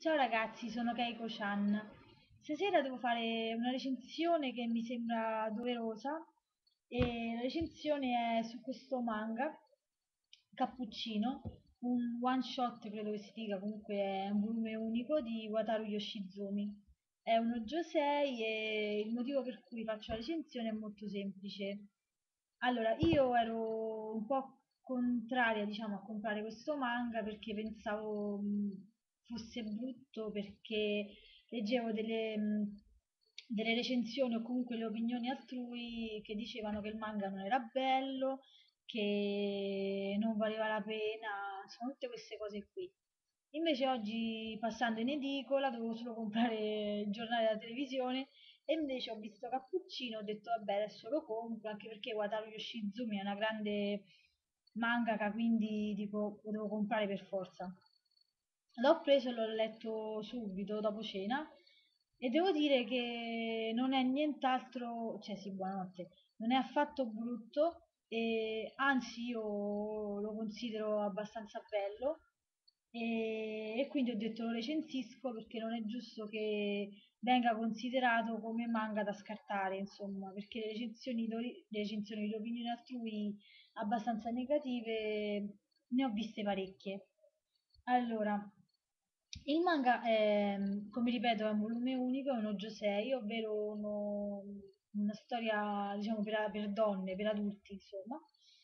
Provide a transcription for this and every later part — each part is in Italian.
Ciao ragazzi, sono Keiko-chan. Stasera devo fare una recensione che mi sembra doverosa e la recensione è su questo manga, Cappuccino, un one shot credo che si dica, comunque è un volume unico di Wataru Yoshizumi. È uno Josei e il motivo per cui faccio la recensione è molto semplice. Allora, io ero un po' contraria, diciamo, a comprare questo manga perché pensavo fosse brutto, perché leggevo delle recensioni o comunque le opinioni altrui che dicevano che il manga non era bello, che non valeva la pena, insomma, tutte queste cose qui. Invece oggi passando in edicola dovevo solo comprare il giornale della televisione e invece ho visto Cappuccino, ho detto vabbè adesso lo compro, anche perché Wataru Yoshizumi è una grande mangaka, quindi dico lo devo comprare per forza. L'ho preso e l'ho letto subito dopo cena e devo dire che non è nient'altro, cioè sì, buonanotte, non è affatto brutto e anzi io lo considero abbastanza bello e quindi ho detto lo recensisco perché non è giusto che venga considerato come manga da scartare, insomma, perché le recensioni, le opinioni altrui abbastanza negative ne ho viste parecchie. Allora, il manga è, come ripeto, è un volume unico, è uno Josei, ovvero una storia, diciamo, per donne, per adulti, insomma.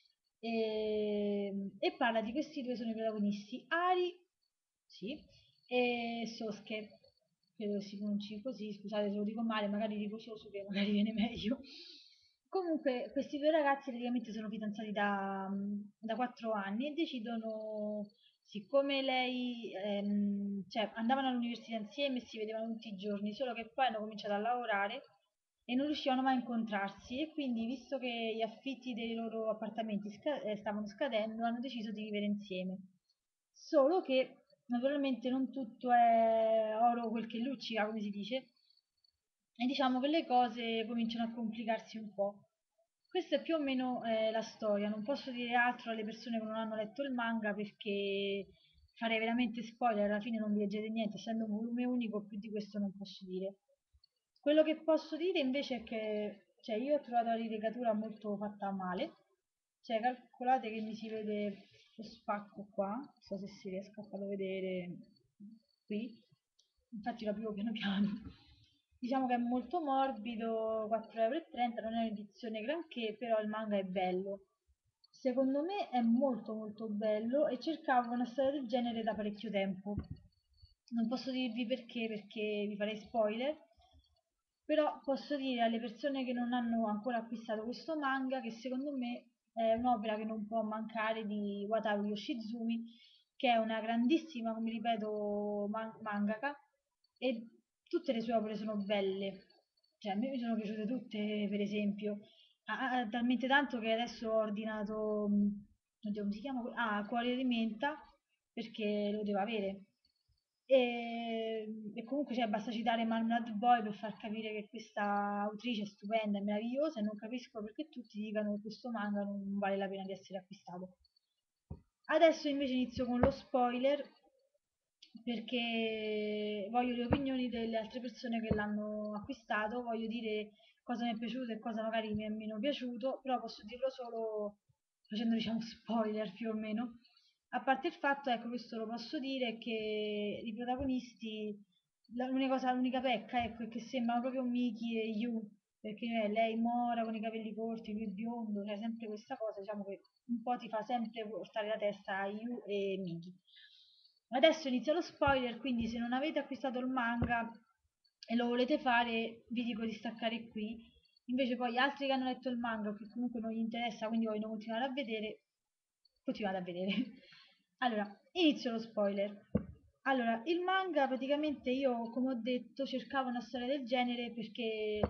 E parla di questi due, sono i protagonisti, Ari, sì, e Sosuke, credo si pronunci così, scusate se lo dico male, magari dico Sosuke, magari viene meglio. Comunque, questi due ragazzi praticamente sono fidanzati da 4 anni e decidono, siccome lei, cioè andavano all'università insieme e si vedevano tutti i giorni, solo che poi hanno cominciato a lavorare e non riuscivano mai a incontrarsi e quindi, visto che gli affitti dei loro appartamenti stavano scadendo, hanno deciso di vivere insieme. Solo che naturalmente non tutto è oro quel che luccica, come si dice, e diciamo che le cose cominciano a complicarsi un po'. Questa è più o meno la storia, non posso dire altro alle persone che non hanno letto il manga perché farei veramente spoiler, alla fine non vi leggete niente, essendo un volume unico più di questo non posso dire. Quello che posso dire invece è che cioè, io ho trovato la rilegatura molto fatta male, cioè calcolate che mi si vede lo spacco qua, non so se si riesca a farlo vedere qui, infatti lo aprivo piano piano. Diciamo che è molto morbido, 4,30 €, non è un'edizione granché, però il manga è bello. Secondo me è molto molto bello e cercavo una storia del genere da parecchio tempo. Non posso dirvi perché vi farei spoiler, però posso dire alle persone che non hanno ancora acquistato questo manga che secondo me è un'opera che non può mancare di Wataru Yoshizumi, che è una grandissima, come ripeto, mangaka e tutte le sue opere sono belle. Cioè, a me mi sono piaciute tutte, per esempio. Talmente tanto che adesso ho ordinato, oddio, come si chiama? Cuore di menta, perché lo devo avere. E comunque cioè, basta citare Marmalade Boy per far capire che questa autrice è stupenda e meravigliosa e non capisco perché tutti dicano che questo manga non vale la pena di essere acquistato. Adesso invece inizio con lo spoiler perché voglio le opinioni delle altre persone che l'hanno acquistato, voglio dire cosa mi è piaciuto e cosa magari mi è meno piaciuto, però posso dirlo solo facendo diciamo spoiler più o meno. A parte il fatto, ecco, questo lo posso dire, che i protagonisti, l'unica pecca, ecco, è che sembrano proprio Miki e Yu, perché lei mora con i capelli corti, lui biondo, cioè sempre questa cosa, diciamo che un po' ti fa sempre portare la testa a Yu e Miki. Adesso inizia lo spoiler, quindi se non avete acquistato il manga e lo volete fare, vi dico di staccare qui. Invece poi altri che hanno letto il manga o che comunque non gli interessa, quindi vogliono continuare a vedere, continuate a vedere. Allora, inizio lo spoiler. Allora, il manga praticamente io, come ho detto, cercavo una storia del genere perché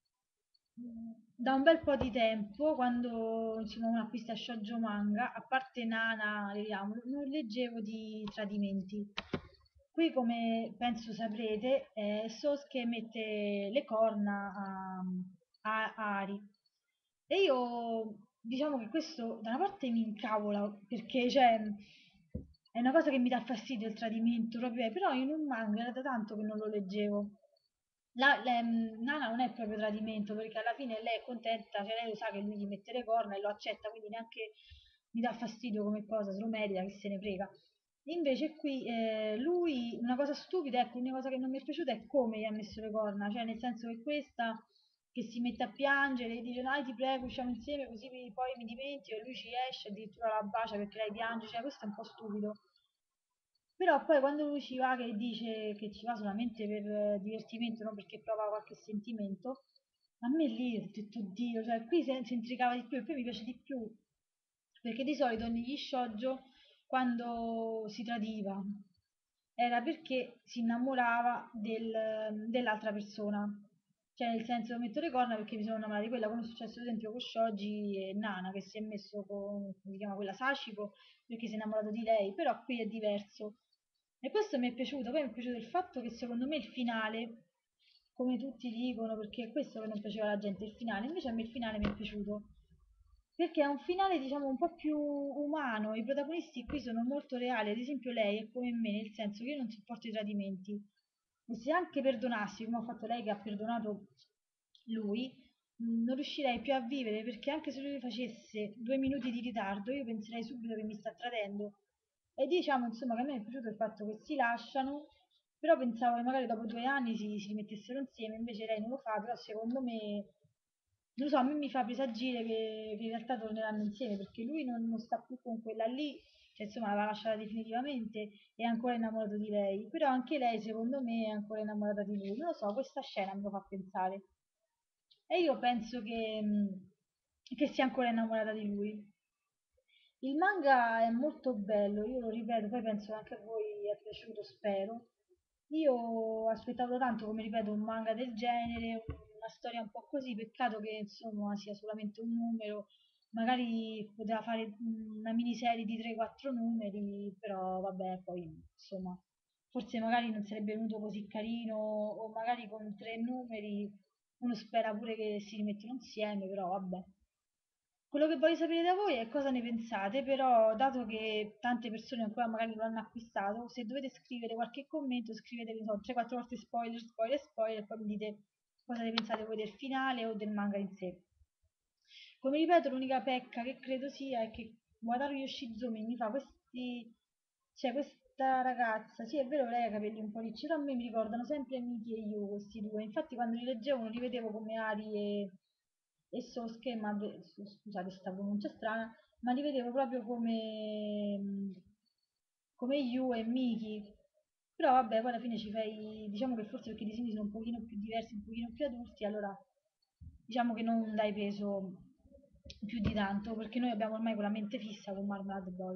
da un bel po' di tempo, quando insomma uno acquista shoujo manga, a parte Nana, vediamo, non leggevo di tradimenti. Qui, come penso saprete, Sosuke mette le corna a Ari. E io diciamo che questo da una parte mi incavola perché cioè, è una cosa che mi dà fastidio il tradimento, proprio, però in un manga era da tanto che non lo leggevo. Nana non è proprio tradimento perché alla fine lei è contenta, cioè lei lo sa che lui gli mette le corna e lo accetta, quindi neanche mi dà fastidio come cosa, se lo merita, che se ne frega. Invece qui lui, una cosa stupida, ecco, una cosa che non mi è piaciuta è come gli ha messo le corna, cioè nel senso che questa che si mette a piangere e dice dai ti prego usciamo insieme così poi mi dimentico e lui ci esce, addirittura la bacia perché lei piange, cioè questo è un po' stupido. Però poi quando lui ci va che dice che ci va solamente per divertimento, non perché prova qualche sentimento, a me lì ho detto Dio, cioè qui si intrigava di più e poi mi piace di più, perché di solito negli shoujo quando si tradiva era perché si innamorava dell'altra persona, cioè nel senso metto le corna perché mi sono innamorata di quella, come è successo ad esempio con Shoji e Nana che si è messo con, come si chiama quella, Sachiko perché si è innamorato di lei, però qui è diverso. E questo mi è piaciuto, poi mi è piaciuto il fatto che secondo me il finale, come tutti dicono, perché è questo che non piaceva alla gente, il finale, invece a me il finale mi è piaciuto, perché è un finale diciamo un po' più umano, i protagonisti qui sono molto reali, ad esempio lei è come me, nel senso che io non sopporto i tradimenti, e se anche perdonassi, come ha fatto lei che ha perdonato lui, non riuscirei più a vivere, perché anche se lui facesse 2 minuti di ritardo, io penserei subito che mi sta tradendo. E diciamo insomma che a me è piaciuto il fatto che si lasciano, però pensavo che magari dopo 2 anni si rimettessero insieme, invece lei non lo fa, però secondo me, non lo so, a me mi fa presagire che in realtà torneranno insieme, perché lui non sta più con quella lì, cioè insomma l'aveva lasciata definitivamente, è ancora innamorato di lei, però anche lei secondo me è ancora innamorata di lui, non lo so, questa scena mi lo fa pensare. E io penso che sia ancora innamorata di lui. Il manga è molto bello, io lo ripeto, poi penso che anche a voi è piaciuto, spero. Io aspettavo tanto, come ripeto, un manga del genere, una storia un po' così, peccato che insomma sia solamente un numero, magari poteva fare una miniserie di 3-4 numeri, però vabbè, poi insomma, forse magari non sarebbe venuto così carino, o magari con 3 numeri uno spera pure che si rimettano insieme, però vabbè. Quello che voglio sapere da voi è cosa ne pensate, però dato che tante persone ancora magari non l'hanno acquistato, se dovete scrivere qualche commento, scrivete, che ne so, 3-4 volte spoiler, spoiler, spoiler, e poi mi dite cosa ne pensate voi del finale o del manga in sé. Come ripeto, l'unica pecca che credo sia è che Wataru Yoshizumi mi fa questi... cioè questa ragazza, sì è vero che lei ha i capelli un po' ricci, però a me mi ricordano sempre Miki e Yu questi due, infatti quando li leggevo non li vedevo come Ari e Sosuke, scusate sta pronuncia strana, ma li vedevo proprio come Yu e Miki, però vabbè poi alla fine ci fai, diciamo che forse perché i disegni sono un pochino più diversi, un pochino più adulti, allora diciamo che non dai peso più di tanto, perché noi abbiamo ormai quella mente fissa con Marmalade Boy.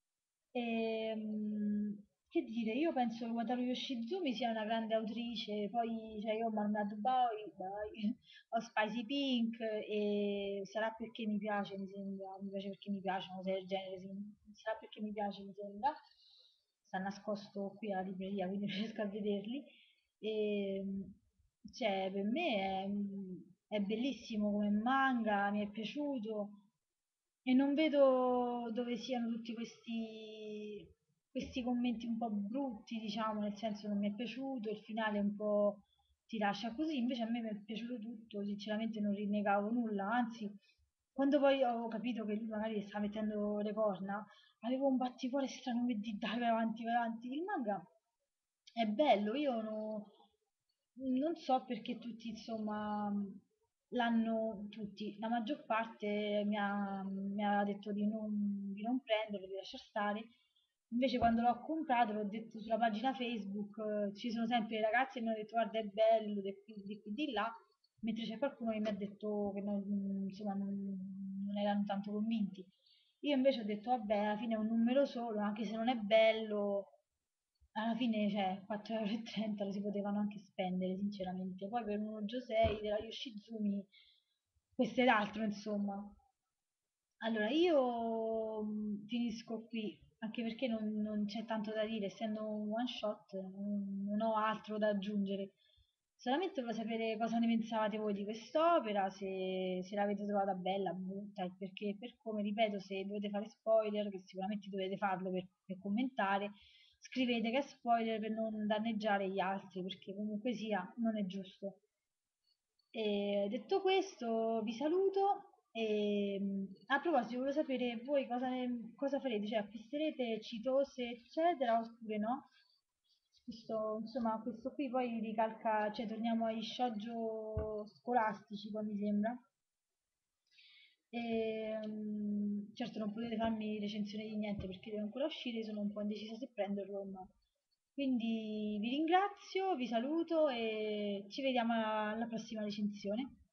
Che dire, io penso che Wataru Yoshizumi sia una grande autrice, poi cioè, io ho Marmalade Boy, ho Spicy Pink e sarà perché mi piace, mi sembra, mi piace perché mi piace, una serie del genere, sì, sarà perché mi piace, mi sembra, sta nascosto qui alla libreria, quindi non riesco a vederli. E, cioè, per me è bellissimo come manga, mi è piaciuto e non vedo dove siano tutti questi commenti un po' brutti, diciamo, nel senso non mi è piaciuto, il finale un po' ti lascia così, invece a me mi è piaciuto tutto, sinceramente non rinnegavo nulla, anzi, quando poi ho capito che lui magari stava mettendo le corna, avevo un batticuore strano che di dai, vai avanti, il manga è bello, io non so perché tutti, insomma, l'hanno tutti, la maggior parte mi ha detto di non prenderlo, di lasciar stare. Invece quando l'ho comprato, l'ho detto sulla pagina Facebook, ci sono sempre i ragazzi che mi hanno detto guarda è bello, di qui di là, mentre c'è qualcuno che mi ha detto che insomma, non erano tanto convinti. Io invece ho detto vabbè, alla fine è un numero solo, anche se non è bello, alla fine, cioè, 4,30 € lo si potevano anche spendere, sinceramente. Poi per uno Josei della Yoshizumi, questo ed altro, insomma. Allora, io finisco qui, anche perché non c'è tanto da dire, essendo un one shot, non ho altro da aggiungere. Solamente volevo sapere cosa ne pensavate voi di quest'opera, se l'avete trovata bella, brutta, e perché, per come, ripeto, se dovete fare spoiler, che sicuramente dovete farlo per commentare, scrivete che è spoiler per non danneggiare gli altri, perché comunque sia, non è giusto. E detto questo, vi saluto. E, a proposito, volevo sapere voi cosa farete, cioè acquisterete citose, eccetera, oppure no? Questo, insomma, questo qui poi ricalca, cioè torniamo agli shoujo scolastici, poi mi sembra. E, certo non potete farmi recensione di niente perché deve ancora uscire, sono un po' indecisa se prenderlo o no. Quindi vi ringrazio, vi saluto e ci vediamo alla prossima recensione.